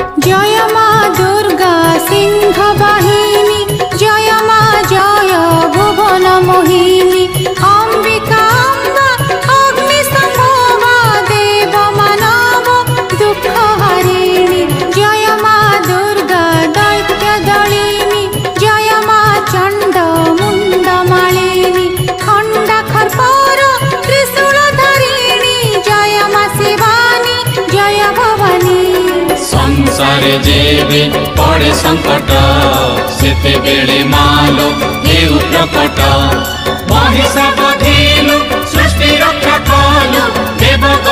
जय मा दुर्गा सिंह वाहिनी जय मा जय भुवन मोहिनी अंबिका अम्बा अग्नि संभवा देव मानव दुख हरिणी जय मा दुर्गा दैत्य दलिनी जय मा चंड मुंड मालिनी खंडा खरपर त्रिशूल धरिणी जय मा शिवानी जय भवानी। संसारे जेबे पड़े संकट सेते बेले मालो हेउ प्रकट महिषा बधिलु सृष्टि रक्षा कलु देव